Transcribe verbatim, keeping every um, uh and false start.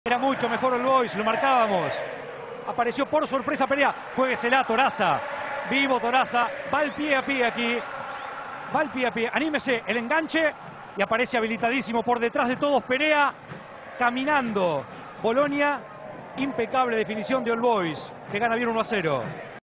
Era mucho mejor All Boys, lo marcábamos. Apareció por sorpresa Perea. Juéguesela, Toraza. Vivo Toraza. Va el pie a pie aquí. Va el pie a pie. Anímese. El enganche. Y aparece habilitadísimo por detrás de todos Perea. Caminando. Bolonia. Impecable definición de All Boys, que gana bien uno a cero.